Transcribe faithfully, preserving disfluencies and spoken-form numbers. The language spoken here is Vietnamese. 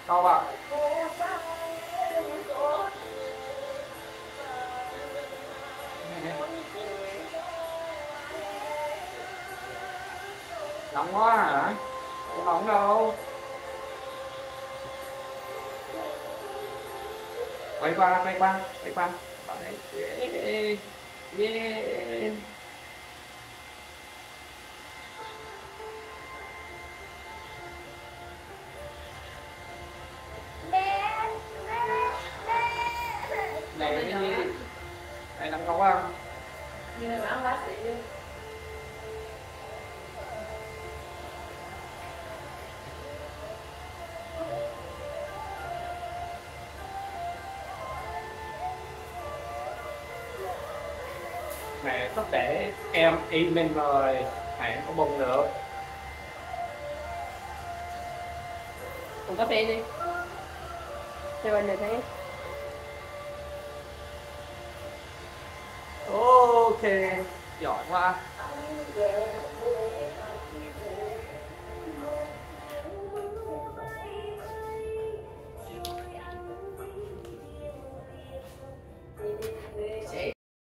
Không ạ. Nóng quá hả? Không nóng đâu. Quay qua, quay qua, quay qua. Đấy. Yeah. Yeah. Này cái gì? Này nóng nóng không? Như là ăn bác sĩ đi. Mẹ sắp để em im lên rồi. Mẹ có bùng được. Uống cà phê đi. Cho anh được thấy. Ok, giỏi quá.